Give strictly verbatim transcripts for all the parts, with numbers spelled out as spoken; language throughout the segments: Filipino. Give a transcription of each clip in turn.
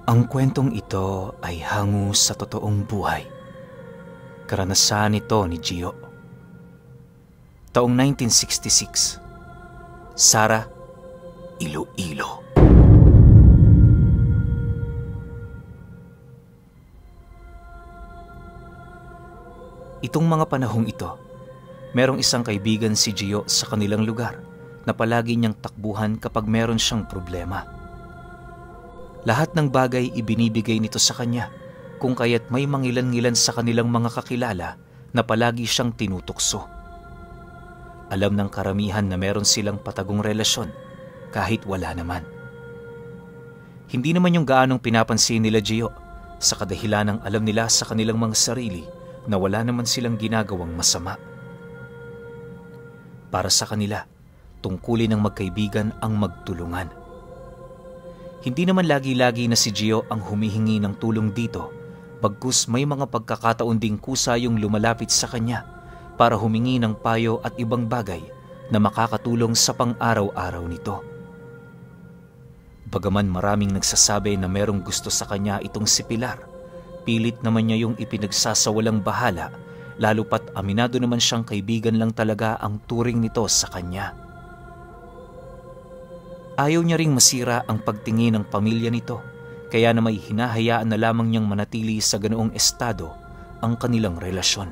Ang kwentong ito ay hango sa totoong buhay. Karanasan ito ni Gio. Taong nineteen sixty-six, Sara, Iloilo. Itong mga panahong ito, merong isang kaibigan si Gio sa kanilang lugar na palagi niyang takbuhan kapag meron siyang problema. Lahat ng bagay ibinibigay nito sa kanya, kung kaya't may mangilan-ngilan sa kanilang mga kakilala na palagi siyang tinutukso. Alam ng karamihan na meron silang patagong relasyon kahit wala naman. Hindi naman yung gaanong pinapansin nila Gio sa kadahilan ng alam nila sa kanilang mga sarili na wala naman silang ginagawang masama. Para sa kanila, tungkulin ng magkaibigan ang magtulungan. Hindi naman lagi-lagi na si Gio ang humihingi ng tulong dito, bagkus may mga pagkakataon ding kusa yung lumalapit sa kanya para humingi ng payo at ibang bagay na makakatulong sa pang-araw-araw nito. Bagaman maraming nagsasabi na merong gusto sa kanya itong si Pilar, pilit naman niya yung ipinagsasawalang bahala, lalo pat aminado naman siyang kaibigan lang talaga ang turing nito sa kanya. Ayaw niya ring masira ang pagtingin ng pamilya nito, kaya na may hinahayaan na lamang niyang manatili sa ganoong estado ang kanilang relasyon.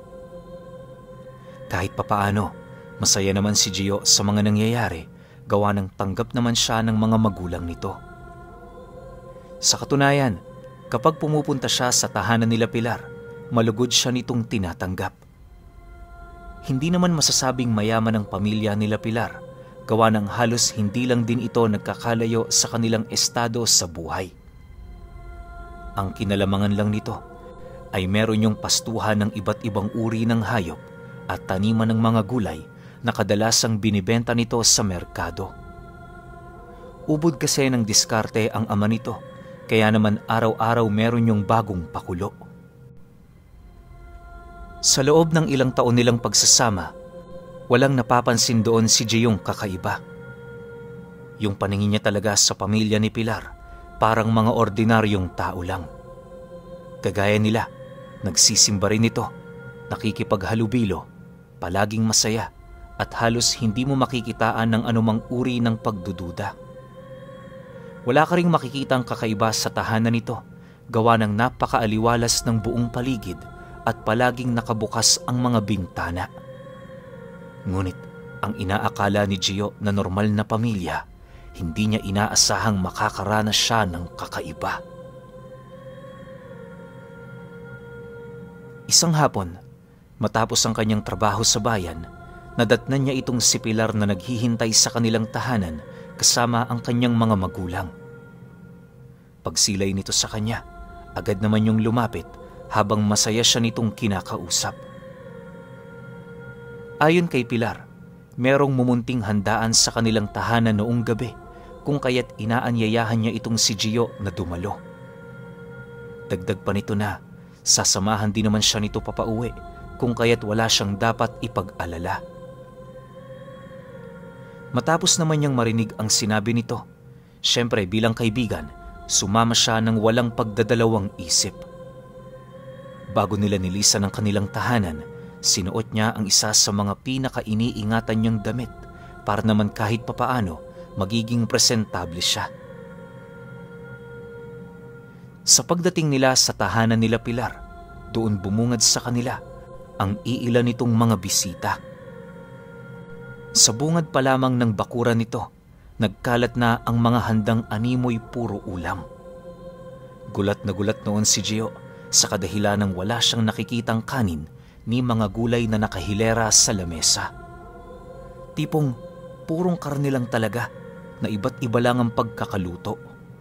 Kahit papaano, masaya naman si Gio sa mga nangyayari, gawa ng tanggap naman siya ng mga magulang nito. Sa katunayan, kapag pumupunta siya sa tahanan nila Pilar, malugod siya nitong tinatanggap. Hindi naman masasabing mayaman ang pamilya nila Pilar, gawa ng halos hindi lang din ito nagkakalayo sa kanilang estado sa buhay. Ang kinalamangan lang nito ay meron yung pastuhan ng iba't ibang uri ng hayop at taniman ng mga gulay na kadalasang binibenta nito sa merkado. Ubod kasi ng diskarte ang ama nito, kaya naman araw-araw meron yung bagong pakulo. Sa loob ng ilang taon nilang pagsasama, walang napapansin doon si Gio'ng kakaiba. Yung paningin niya talaga sa pamilya ni Pilar, parang mga ordinaryong tao lang. Kagaya nila, nagsisimba rin ito, nakikipaghalubilo, palaging masaya, at halos hindi mo makikitaan ng anumang uri ng pagdududa. Wala ka ring makikitang kakaiba sa tahanan nito, gawa ng napakaaliwalas ng buong paligid at palaging nakabukas ang mga bintana. Ngunit ang inaakala ni Gio na normal na pamilya, hindi niya inaasahang makakaranas siya ng kakaiba. Isang hapon, matapos ang kanyang trabaho sa bayan, nadatnan niya itong si Pilar na naghihintay sa kanilang tahanan kasama ang kanyang mga magulang. Pagsilay nito sa kanya, agad naman yung lumapit habang masaya siya nitong kinakausap. Ayon kay Pilar, merong mumunting handaan sa kanilang tahanan noong gabi, kung kaya't inaanyayahan niya itong si Gio na dumalo. Dagdag pa nito na, sasamahan din naman siya nito papauwi, kung kaya't wala siyang dapat ipag-alala. Matapos naman niyang marinig ang sinabi nito, syempre bilang kaibigan, sumama siya ng walang pagdadalawang isip. Bago nila nilisan ang kanilang tahanan, sinuot niya ang isa sa mga pinaka-iniingatan niyang damit para naman kahit papaano magiging presentable siya. Sa pagdating nila sa tahanan nila Pilar, doon bumungad sa kanila ang iilan nitong mga bisita. Sa bungad pa lamang ng bakuran nito, nagkalat na ang mga handang animoy puro ulam. Gulat na gulat noon si Gio sa kadahilan ng wala siyang nakikitang kanin ni mga gulay na nakahilera sa lamesa. Tipong purong karne lang talaga na iba't iba lang ang pagkakaluto.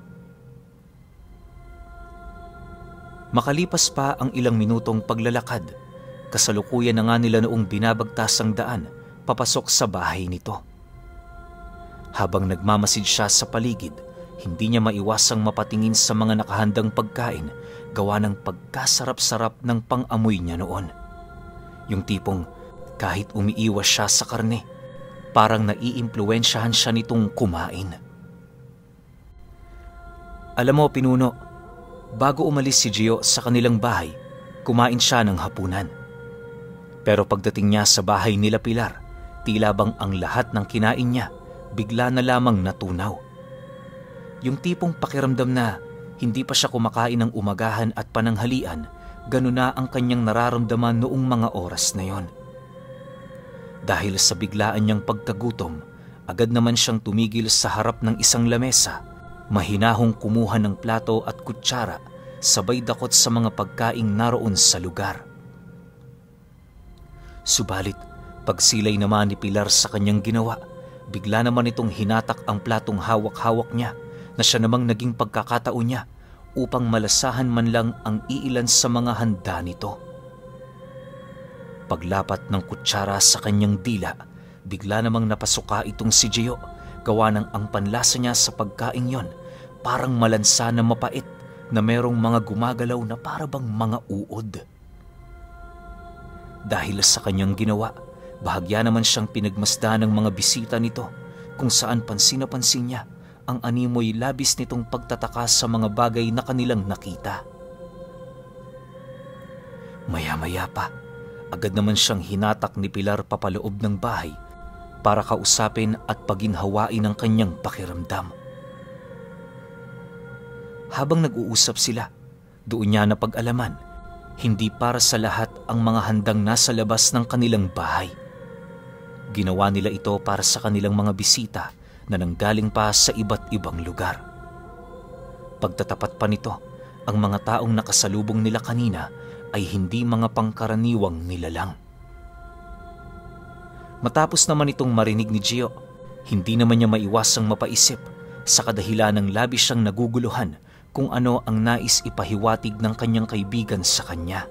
Makalipas pa ang ilang minutong paglalakad, kasalukuyan na nga nila noong binabagtas ang daan papasok sa bahay nito. Habang nagmamasid siya sa paligid, hindi niya maiwasang mapatingin sa mga nakahandang pagkain gawa ng pagkasarap-sarap ng pang-amoy niya noon. Yung tipong kahit umiiwas siya sa karne, parang naiimpluwensyahan siya nitong kumain. Alam mo, Pinuno, bago umalis si Gio sa kanilang bahay, kumain siya ng hapunan. Pero pagdating niya sa bahay nila Pilar, tila bang ang lahat ng kinain niya bigla na lamang natunaw. Yung tipong pakiramdam na hindi pa siya kumakain ng umagahan at pananghalian, gano'n na ang kanyang nararamdaman noong mga oras na yon. Dahil sa biglaan niyang pagkagutom, agad naman siyang tumigil sa harap ng isang lamesa, mahinahong kumuha ng plato at kutsara, sabay dakot sa mga pagkaing naroon sa lugar. Subalit, pagsilay naman ni Pilar sa kanyang ginawa, bigla naman itong hinatak ang platong hawak-hawak niya na siya namang naging pagkakataon niya upang malasahan man lang ang iilan sa mga handa nito. Paglapat ng kutsara sa kanyang dila, bigla namang napasuka itong si Gio, gawa ng ang panlasa niya sa pagkaing yon parang malansa na mapait na merong mga gumagalaw na parabang mga uod. Dahil sa kanyang ginawa, bahagya naman siyang pinagmasdan ng mga bisita nito, kung saan pansin na pansin niya ang animoy labis nitong pagtataka sa mga bagay na kanilang nakita. Maya-maya pa, agad naman siyang hinatak ni Pilar papaloob ng bahay para kausapin at paginhawain ang kanyang pakiramdam. Habang nag-uusap sila, doon niya napag-alaman, hindi para sa lahat ang mga handang nasa labas ng kanilang bahay. Ginawa nila ito para sa kanilang mga bisita na nanggaling pa sa iba't ibang lugar. Pagtatapat pa nito, ang mga taong nakasalubong nila kanina ay hindi mga pangkaraniwang nilalang. Matapos naman itong marinig ni Gio, hindi naman niya maiwasang mapaisip sa kadahilan ng labis siyang naguguluhan kung ano ang nais ipahiwatig ng kanyang kaibigan sa kanya.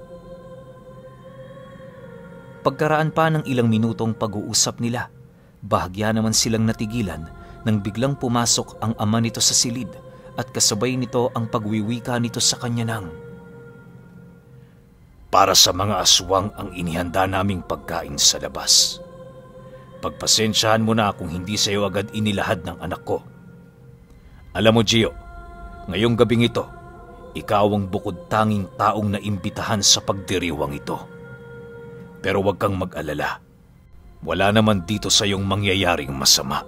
Pagkaraan pa ng ilang minutong pag-uusap nila, bahagya naman silang natigilan nang biglang pumasok ang ama nito sa silid at kasabay nito ang pagwiwika nito sa kanya ng, "Para sa mga aswang ang inihanda naming pagkain sa labas. Pagpasensyahan mo na kung hindi sa iyo agad inilahad ng anak ko. Alam mo, Gio, ngayong gabing ito, ikaw ang bukod tanging taong naimbitahan sa pagdiriwang ito. Pero huwag kang mag-alala. Wala naman dito sa iyong mangyayaring masama.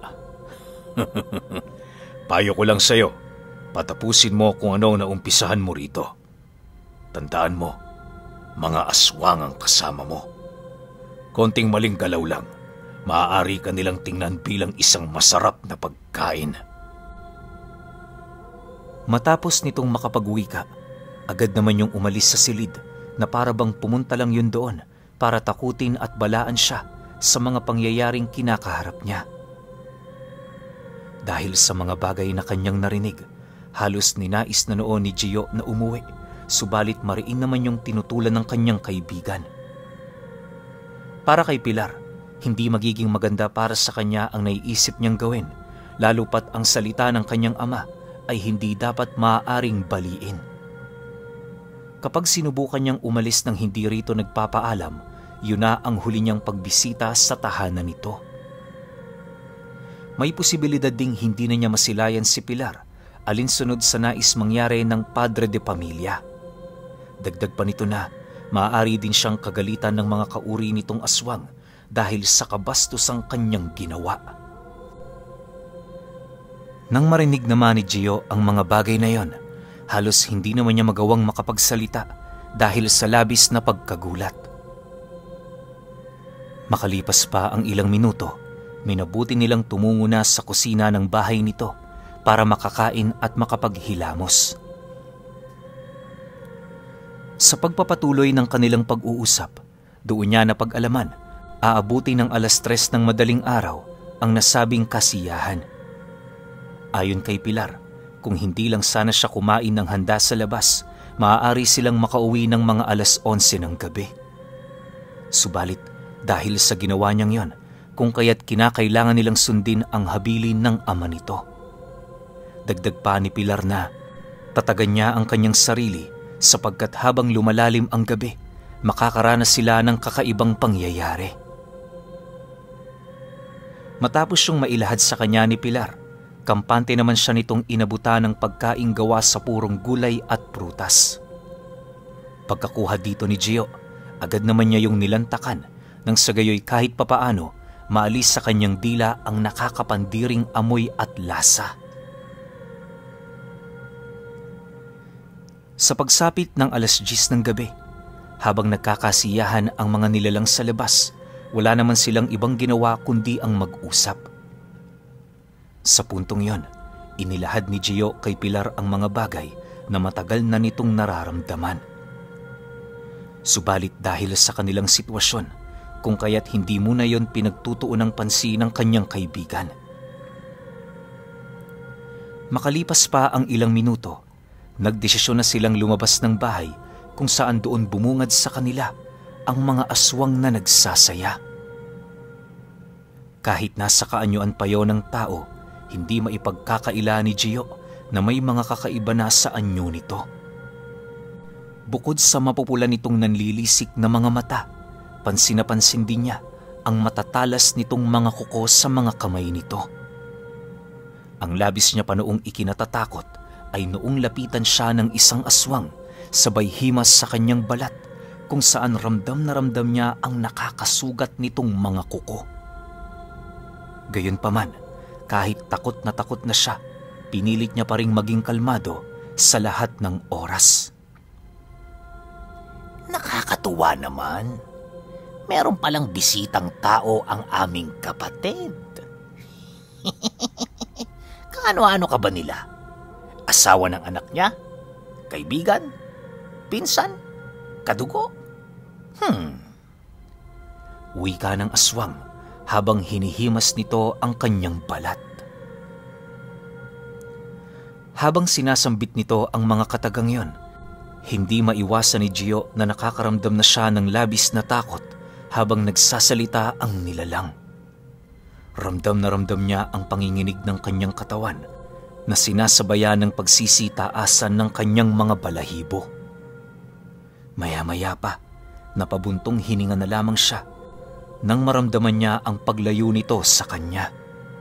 Payo ko lang sa iyo, patapusin mo kung ano ang naumpisahan mo rito. Tandaan mo, mga aswang ang kasama mo. Konting maling galaw lang, maaari ka nilang tingnan bilang isang masarap na pagkain." Matapos nitong makapagwika, agad naman yung umalis sa silid na parabang pumunta lang yun doon para takutin at balaan siya sa mga pangyayaring kinakaharap niya. Dahil sa mga bagay na kanyang narinig, halos ninais na noon ni Gio na umuwi, subalit mariin naman yung tinutulan ng kanyang kaibigan. Para kay Pilar, hindi magiging maganda para sa kanya ang naiisip niyang gawin, lalo pat ang salita ng kanyang ama ay hindi dapat maaaring baliin. Kapag sinubukan niyang umalis ng hindi rito nagpapaalam, yun na ang huli niyang pagbisita sa tahanan nito. May posibilidad ding hindi na niya masilayan si Pilar, alinsunod sa nais mangyari ng padre de pamilya. Dagdag pa nito na, maaari din siyang kagalitan ng mga kauri nitong aswang dahil sa kabastusang kanyang ginawa. Nang marinig naman ni Gio ang mga bagay na yon, halos hindi naman niya magawang makapagsalita dahil sa labis na pagkagulat. Makalipas pa ang ilang minuto, minabuti nilang tumungo na sa kusina ng bahay nito para makakain at makapaghilamos. Sa pagpapatuloy ng kanilang pag-uusap, doon niya napag-alaman, aabuti ng alas tres ng madaling araw ang nasabing kasiyahan. Ayon kay Pilar, kung hindi lang sana siya kumain ng handa sa labas, maaari silang makauwi ng mga alas onse ng gabi. Subalit, dahil sa ginawa niyang yon, kung kaya't kinakailangan nilang sundin ang habilin ng ama nito. Dagdag pa ni Pilar na, tatagan niya ang kanyang sarili sapagkat habang lumalalim ang gabi, makakaranas sila ng kakaibang pangyayari. Matapos yung mailahad sa kanya ni Pilar, Kampante naman siya nitong inabutan ng pagkaing gawa sa purong gulay at prutas. Pagkakuha dito ni Gio, agad naman niya yung nilantakan nang sa gayoy kahit papaano maalis sa kanyang dila ang nakakapandiring amoy at lasa. Sa pagsapit ng alas diyes ng gabi, habang nagkakasiyahan ang mga nilalang sa labas, wala naman silang ibang ginawa kundi ang mag-usap. Sa puntong yon, inilahad ni Gio kay Pilar ang mga bagay na matagal na nitong nararamdaman. Subalit dahil sa kanilang sitwasyon, kung kaya't hindi muna yon pinagtutuon ng pansin ng kanyang kaibigan. Makalipas pa ang ilang minuto, nagdesisyon na silang lumabas ng bahay kung saan doon bumungad sa kanila ang mga aswang na nagsasaya. Kahit nasa kaanyuan pa yon ng tao, hindi maipagkakaila ni Gio na may mga kakaiba na sa anyo nito. Bukod sa mapupula nitong nanlilisik na mga mata, pansin na pansin din niya ang matatalas nitong mga kuko sa mga kamay nito. Ang labis niya pa noong ikinatatakot ay noong lapitan siya ng isang aswang, sabay himas sa kanyang balat kung saan ramdam na ramdam niya ang nakakasugat nitong mga kuko. Gayunpaman, kahit takot na takot na siya, pinilit niya pa ring maging kalmado sa lahat ng oras. Nakakatuwa naman. Meron palang bisitang tao ang aming kapatid. Kaano-ano ka ba nila? Asawa ng anak niya? Kaibigan? Pinsan? Kadugo? Hmm. Wika ng aswang habang hinihimas nito ang kanyang balat. Habang sinasambit nito ang mga katagang yon, hindi maiwasan ni Gio na nakakaramdam na siya ng labis na takot habang nagsasalita ang nilalang. Ramdam na ramdam niya ang panginginig ng kanyang katawan na sinasabayan ng pagsisitaasan ng kanyang mga balahibo. Maya-maya pa, napabuntong hininga na lamang siya nang maramdaman niya ang paglayo nito sa kanya.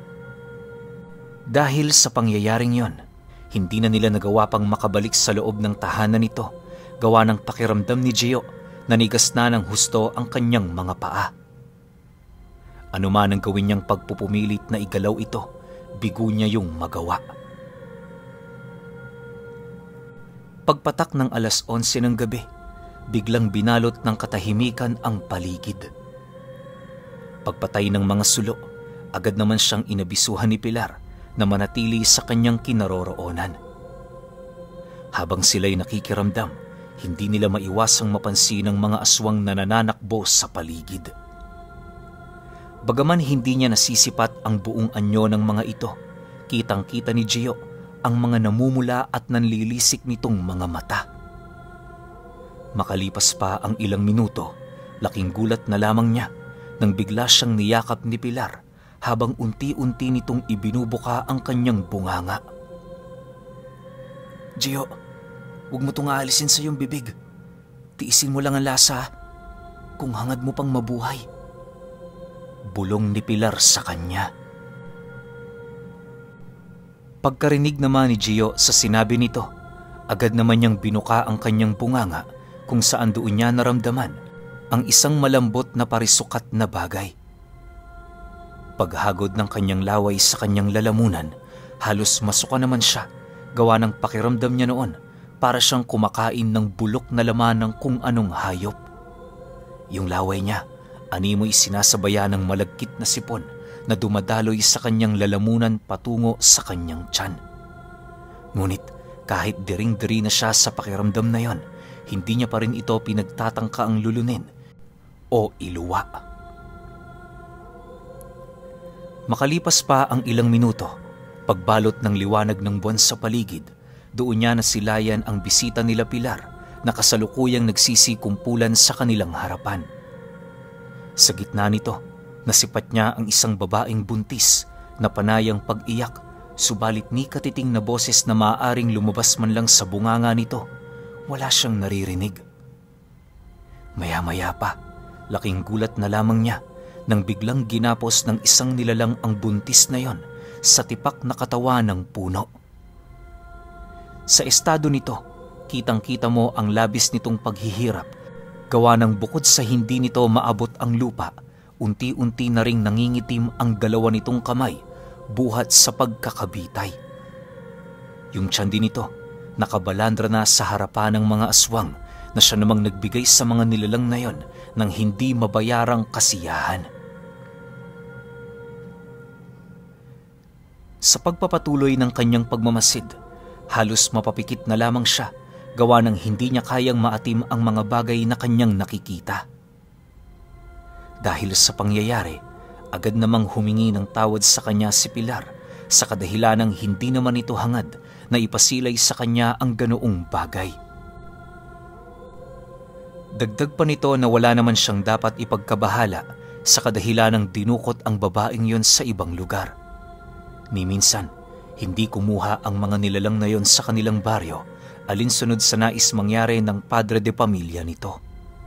Dahil sa pangyayaring yon, hindi na nila nagawa pang makabalik sa loob ng tahanan nito, gawa ng pakiramdam ni Gio na nigas na ng husto ang kanyang mga paa. Ano man ang gawin niyang pagpupumilit na igalaw ito, bigo niya yung magawa. Pagpatak ng alas onse ng gabi, biglang binalot ng katahimikan ang paligid. Pagpatay ng mga sulo, agad naman siyang inabisuhan ni Pilar na manatili sa kanyang kinaroroonan. Habang sila'y nakikiramdam, hindi nila maiwasang mapansin ang mga aswang na nananakbo sa paligid. Bagaman hindi niya nasisipat ang buong anyo ng mga ito, kitang-kita ni Gio ang mga namumula at nanlilisik nitong mga mata. Makalipas pa ang ilang minuto, laking gulat na lamang niya nang bigla siyang niyakap ni Pilar habang unti-unti nitong ibinubuka ang kanyang bunganga. Gio, huwag mo itong aalisin sa iyong bibig. Tiisin mo lang ang lasa kung hangad mo pang mabuhay. Bulong ni Pilar sa kanya. Pagkarinig naman ni Gio sa sinabi nito, agad naman niyang binuka ang kanyang bunganga kung saan doon niya naramdaman ang isang malambot na parisukat na bagay. Paghagod ng kanyang laway sa kanyang lalamunan, halos masuka naman siya, gawa ng pakiramdam niya noon para siyang kumakain ng bulok na laman ng kung anong hayop. Yung laway niya, animoy sinasabayan ng malagkit na sipon na dumadaloy sa kanyang lalamunan patungo sa kanyang tiyan. Ngunit kahit diring-diri na siya sa pakiramdam na yon, hindi niya pa rin ito pinagtatangka ang lulunin o iluwa. Makalipas pa ang ilang minuto, pagbalot ng liwanag ng buwan sa paligid, doon niya nasilayan ang bisita nila Pilar na kasalukuyang nagsisikumpulan sa kanilang harapan. Sa gitna nito, nasipat niya ang isang babaeng buntis na panayang pag-iyak, subalit ni katiting na boses na maaaring lumabas man lang sa bunganga nito, wala siyang naririnig. Maya-maya pa, laking gulat na lamang niya nang biglang ginapos ng isang nilalang ang buntis na yon sa tipak na katawan ng puno. Sa estado nito, kitang-kita mo ang labis nitong paghihirap. Gawa ng bukod sa hindi nito maabot ang lupa, unti-unti na ring nangingitim ang dalawa nitong kamay buhat sa pagkakabitay. Yung tiyan din nito, nakabalandra na sa harapan ng mga aswang na siya namang nagbigay sa mga nilalang na yon ng hindi mabayarang kasiyahan. Sa pagpapatuloy ng kanyang pagmamasid, halos mapapikit na lamang siya gawa ng hindi niya kayang maatim ang mga bagay na kanyang nakikita. Dahil sa pangyayari, agad namang humingi ng tawad sa kanya si Pilar sa kadahilanang hindi naman ito hangad na ipasilay sa kanya ang ganoong bagay. Dagdag pa nito na wala naman siyang dapat ipagkabahala sa kadahilanang dinukot ang babaeng yon sa ibang lugar. Ni minsan, hindi kumuha ang mga nilalang na yon sa kanilang baryo alinsunod sa nais mangyari ng padre de pamilya nito.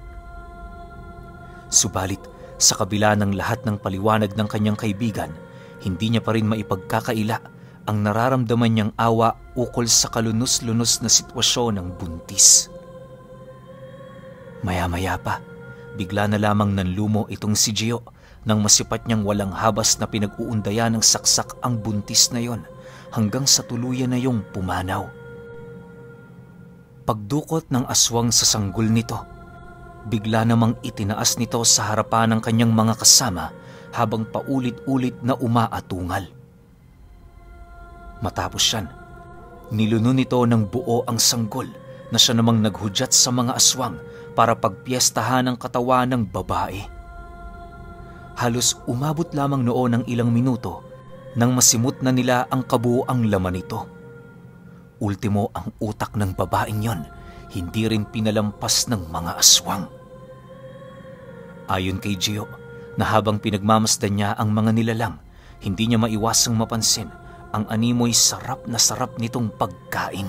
Subalit, sa kabila ng lahat ng paliwanag ng kanyang kaibigan, hindi niya pa rin maipagkakaila ang nararamdaman niyang awa ukol sa kalunos-lunos na sitwasyon ng buntis. Maya-maya pa, bigla na lamang nanlumo itong si Gio nang masipat niyang walang habas na pinag-uundayan ng saksak ang buntis na yon hanggang sa tuluyan na yung pumanaw. Pagdukot ng aswang sa sanggol nito, bigla namang itinaas nito sa harapan ng kanyang mga kasama habang paulit-ulit na umaatungal. Matapos yan, niluno nito ng buo ang sanggol na siya namang naghudyat sa mga aswang para pagpiestahan ang katawan ng babae. Halos umabot lamang noon ng ilang minuto nang masimot na nila ang kabuuang laman nito. Ultimo ang utak ng babaeng yon, hindi rin pinalampas ng mga aswang. Ayon kay Gio, na habang pinagmamasdan niya ang mga nilalang, hindi niya maiwasang mapansin ang animoy sarap na sarap nitong pagkain.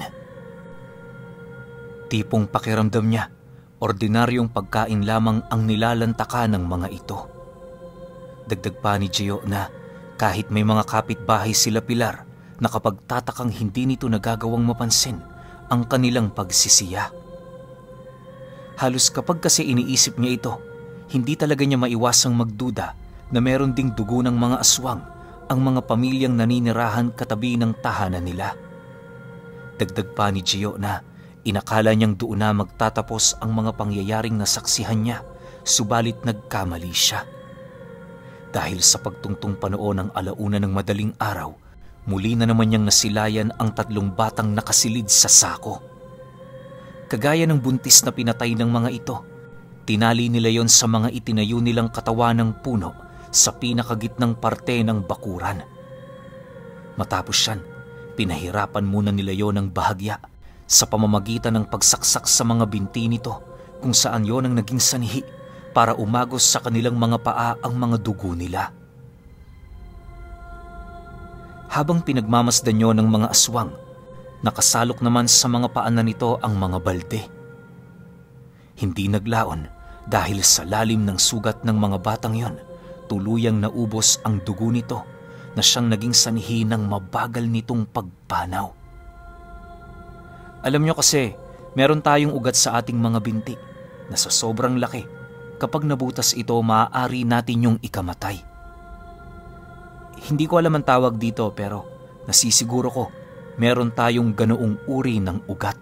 Tipong pakiramdam niya, ordinaryong pagkain lamang ang nilalantaka ng mga ito. Dagdag pa ni Gio na kahit may mga kapitbahay sila Pilar na kapag tatakang hindi nito nagagawang mapansin ang kanilang pagsisiya. Halos kapag kasi iniisip niya ito, hindi talaga niya maiwasang magduda na meron ding dugo ng mga aswang ang mga pamilyang naninirahan katabi ng tahanan nila. Dagdag pa ni Gio na inakala niyang doon na magtatapos ang mga pangyayaring nasaksihan niya, subalit nagkamali siya. Dahil sa pagtungtong panahon ng alauna ng madaling araw, muli na naman niyang nasilayan ang tatlong batang nakasilid sa sako. Kagaya ng buntis na pinatay ng mga ito, tinali nila yon sa mga itinayo nilang katawan ng puno sa pinakagitnang parte ng bakuran. Matapos yan, pinahirapan muna nila yon ng bahagya sa pamamagitan ng pagsaksak sa mga binti nito kung saan yon ang naging sanhi para umagos sa kanilang mga paa ang mga dugo nila. Habang pinagmamasdan nyo ng mga aswang, nakasalok naman sa mga paanan nito ang mga balde. Hindi naglaon dahil sa lalim ng sugat ng mga batang yon, tuluyang naubos ang dugo nito na siyang naging sanhi ng mabagal nitong pagpanaw. Alam nyo kasi, meron tayong ugat sa ating mga binti na sa sobrang laki, kapag nabutas ito maaari natin yung ikamatay. Hindi ko alam ang tawag dito pero nasisiguro ko meron tayong ganoong uri ng ugat.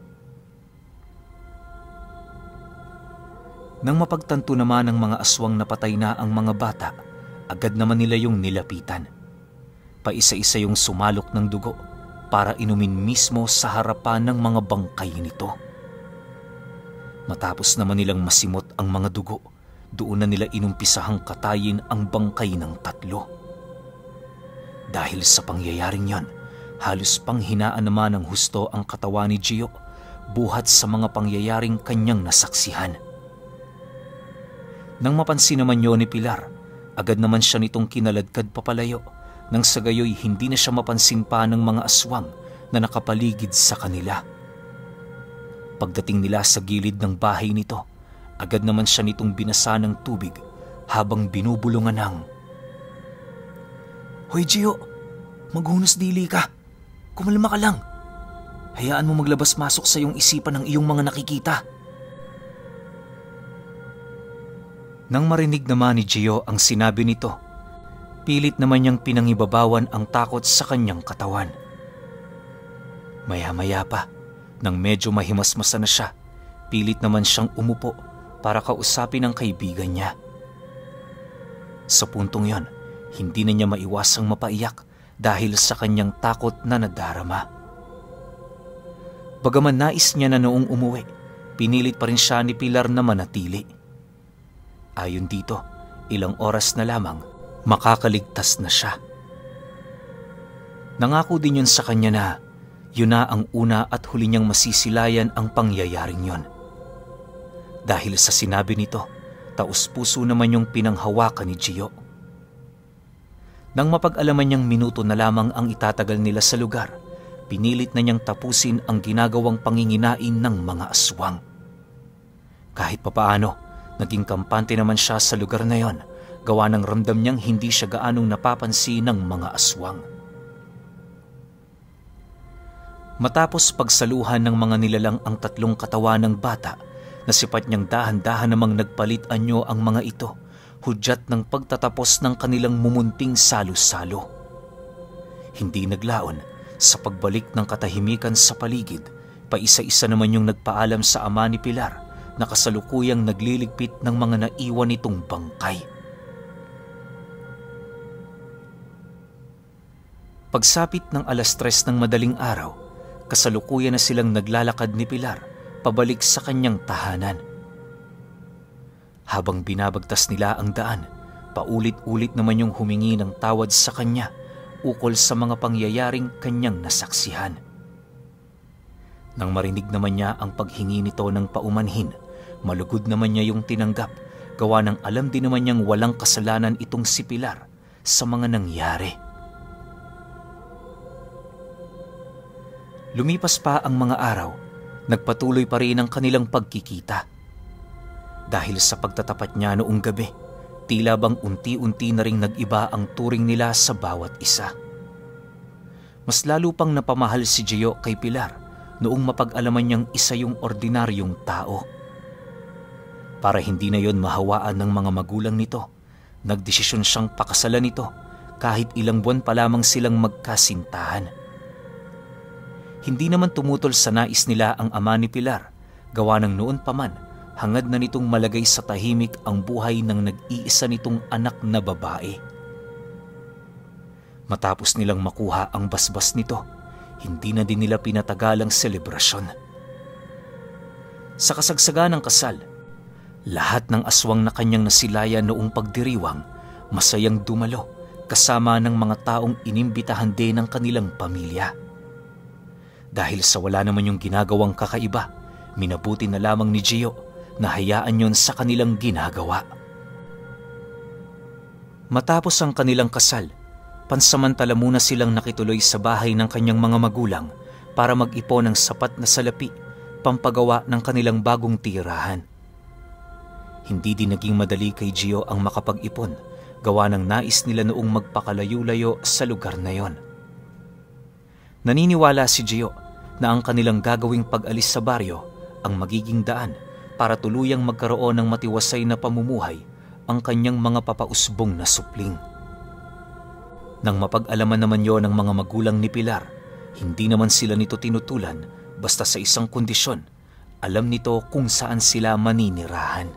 Nang mapagtanto naman ng mga aswang na patay na ang mga bata, agad naman nila yung nilapitan. Paisa-isa yung sumalok ng dugo para inumin mismo sa harapan ng mga bangkay nito. Matapos naman nilang masimot ang mga dugo, doon na nila inumpisahang katayin ang bangkay ng tatlo. Dahil sa pangyayaring yon, halos panghinaan naman ng husto ang katawan ni Gio buhat sa mga pangyayaring kanyang nasaksihan. Nang mapansin naman yun ni Pilar, agad naman siya nitong kinaladkad papalayo nang sa gayoy hindi na siya mapansin pa ng mga aswang na nakapaligid sa kanila. Pagdating nila sa gilid ng bahay nito, agad naman siya nitong binasa ng tubig habang binubulungan ng, "Hoy Gio, Maghunos dili ka. Kumalma ka lang. Hayaan mo maglabas-masok sa iyong isipan ng iyong mga nakikita. Nang marinig naman ni Gio ang sinabi nito, pilit naman niyang pinangibabawan ang takot sa kanyang katawan. Maya-maya pa, nang medyo mahimasmasa na siya, pilit naman siyang umupo para kausapin ang kaibigan niya. Sa puntong yon, hindi na niya maiwasang mapaiyak dahil sa kanyang takot na nadarama. Bagaman nais niya na noong umuwi, pinilit pa rin siya ni Pilar na manatili. Ayon dito, ilang oras na lamang makakaligtas na siya. Nangako din yun sa kanya na yun na ang una at huli niyang masisilayan ang pangyayaring yon. Dahil sa sinabi nito, taus-puso naman yung pinanghawakan ni Gio. Nang mapag-alaman niyang minuto na lamang ang itatagal nila sa lugar, pinilit na niyang tapusin ang ginagawang panginginain ng mga aswang. Kahit papaano, naging kampante naman siya sa lugar na yon, gawa ng ramdam niyang hindi siya gaanong napapansin ng mga aswang. Matapos pagsaluhan ng mga nilalang ang tatlong katawan ng bata, nasipat niyang dahan-dahan namang nagpalit anyo ang mga ito, hudyat ng pagtatapos ng kanilang mumunting salo-salo. Hindi naglaon, sa pagbalik ng katahimikan sa paligid, paisa-isa naman yung nagpaalam sa ama ni Pilar na kasalukuyang nagliligpit ng mga naiwan nitong bangkay. Pagsapit ng alas tres ng madaling araw, kasalukuyan na silang naglalakad ni Pilar pabalik sa kanyang tahanan. Habang binabagtas nila ang daan, paulit-ulit naman yung humingi ng tawad sa kanya ukol sa mga pangyayaring kanyang nasaksihan. Nang marinig naman niya ang paghingi nito ng paumanhin, malugod naman niya yung tinanggap, gawa ng alam din naman niyang walang kasalanan itong si Pilar sa mga nangyari. Lumipas pa ang mga araw, nagpatuloy pa rin ang kanilang pagkikita. Dahil sa pagtatapat niya noong gabi, tila bang unti-unti na ring nag-iba ang turing nila sa bawat isa. Mas lalo pang napamahal si Gio kay Pilar noong mapag-alaman niyang isa yung ordinaryong tao. Para hindi na yon mahawaan ng mga magulang nito, nagdesisyon siyang pakasalan nito kahit ilang buwan pa lamang silang magkasintahan. Hindi naman tumutol sa nais nila ang ama ni Pilar, gawa ng noon pa man, hangad na nitong malagay sa tahimik ang buhay ng nag-iisa nitong anak na babae. Matapos nilang makuha ang basbas nito, hindi na din nila pinatagal ang selebrasyon. Sa kasagsagan ng kasal, lahat ng aswang na kanyang nasilayan noong pagdiriwang, masayang dumalo kasama ng mga taong inimbitahan din ng kanilang pamilya. Dahil sa wala naman yung ginagawang kakaiba, minabuti na lamang ni Gio na hayaan yon sa kanilang ginagawa. Matapos ang kanilang kasal, pansamantala muna silang nakituloy sa bahay ng kanyang mga magulang para mag-ipon ng sapat na salapi, pampagawa ng kanilang bagong tirahan. Hindi din naging madali kay Gio ang makapag-ipon, gawa ng nais nila noong magpakalayo-layo sa lugar na yon. Naniniwala si Gio na ang kanilang gagawing pag-alis sa baryo ang magiging daan para tuluyang magkaroon ng matiwasay na pamumuhay ang kanyang mga papausbong na supling. Nang mapag-alaman naman yon ng mga magulang ni Pilar, hindi naman sila nito tinutulan basta sa isang kondisyon, alam nito kung saan sila maninirahan.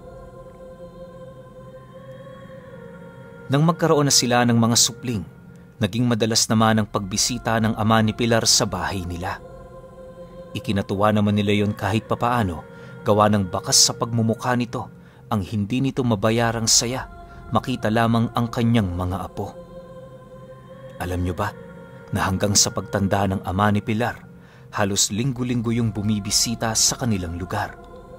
Nang magkaroon na sila ng mga supling, naging madalas naman ang pagbisita ng ama ni Pilar sa bahay nila. Ikinatuwa naman nila yon kahit papaano, gawa ng bakas sa pagmumukha nito ang hindi nito mabayarang saya, makita lamang ang kanyang mga apo. Alam niyo ba na hanggang sa pagtanda ng ama ni Pilar, halos linggo-linggo yung bumibisita sa kanilang lugar.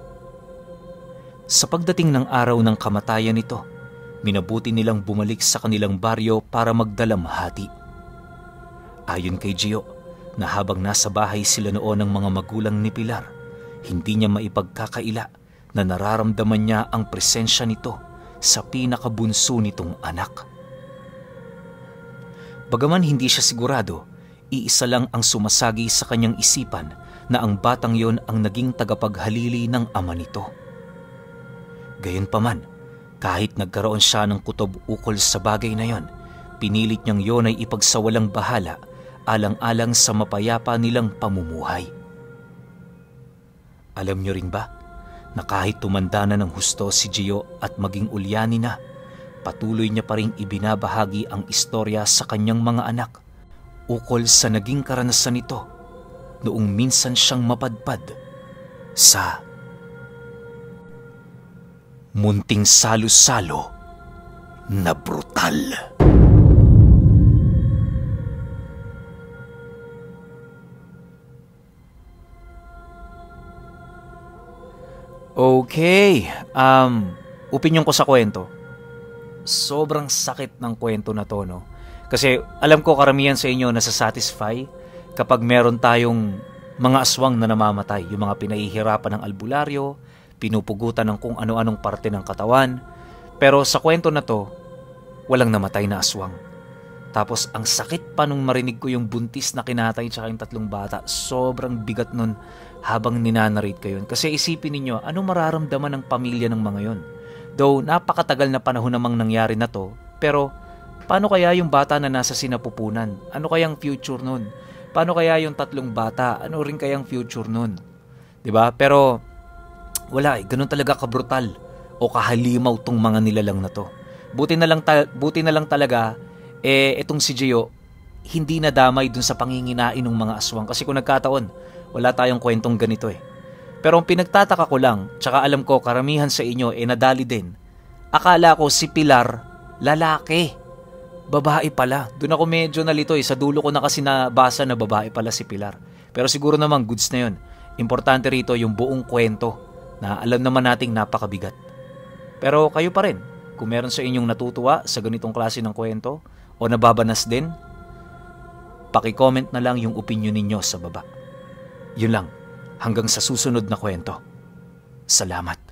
Sa pagdating ng araw ng kamatayan nito, minabuti nilang bumalik sa kanilang baryo para magdalamhati. Ayon kay Gio, na habang nasa bahay sila noon ng mga magulang ni Pilar, hindi niya maipagkakaila na nararamdaman niya ang presensya nito sa pinakabunso nitong anak. Bagaman hindi siya sigurado, iisa lang ang sumasagi sa kanyang isipan na ang batang yon ang naging tagapaghalili ng ama nito. Gayunpaman, kahit nagkaroon siya ng kutob ukol sa bagay na yon, pinilit niyang yon ay ipagsawalang bahala alang-alang sa mapayapa nilang pamumuhay. Alam niyo rin ba na kahit tumanda na ng husto si Gio at maging ulyani na, patuloy niya pa rin ibinabahagi ang istorya sa kanyang mga anak ukol sa naging karanasan nito noong minsan siyang mapadpad sa munting salo-salo na brutal. Okay, um, opinion ko sa kwento. Sobrang sakit ng kwento na to, no? Kasi alam ko karamihan sa inyo nasasatisfy kapag meron tayong mga aswang na namamatay, yung mga pinahihirapan ng albularyo, pinupugutan ng kung ano-anong parte ng katawan. Pero sa kwento na to, walang namatay na aswang. Tapos ang sakit pa nung marinig ko yung buntis na kinatay tsaka yung tatlong bata. Sobrang bigat nun habang ninanarrate ko yun. Kasi isipin ninyo, ano mararamdaman ng pamilya ng mga yun? Though napakatagal na panahon namang nangyari na to, pero paano kaya yung bata na nasa sinapupunan? Ano kayang future nun? Paano kaya yung tatlong bata? Ano rin kayang future nun? Diba? Pero wala eh, ganun talaga kabrutal o kahalimaw tong mga nilalang na to. Buti na lang, ta- buti na lang talaga, eh, itong si Gio, hindi nadamay dun sa panginginain ng mga aswang. Kasi kung nagkataon, wala tayong kwentong ganito eh. Pero ang pinagtataka ko lang, tsaka alam ko karamihan sa inyo eh nadali din, akala ko si Pilar, lalaki. Babae pala. Doon ako medyo nalito eh. Sa dulo ko na kasi nabasa na babae pala si Pilar. Pero siguro naman goods na yun. Importante rito yung buong kwento na alam naman nating napakabigat. Pero kayo pa rin, kung meron sa inyong natutuwa sa ganitong klase ng kwento o nababanas din, paki-comment na lang yung opinion ninyo sa baba. Yun lang. Hanggang sa susunod na kwento. Salamat.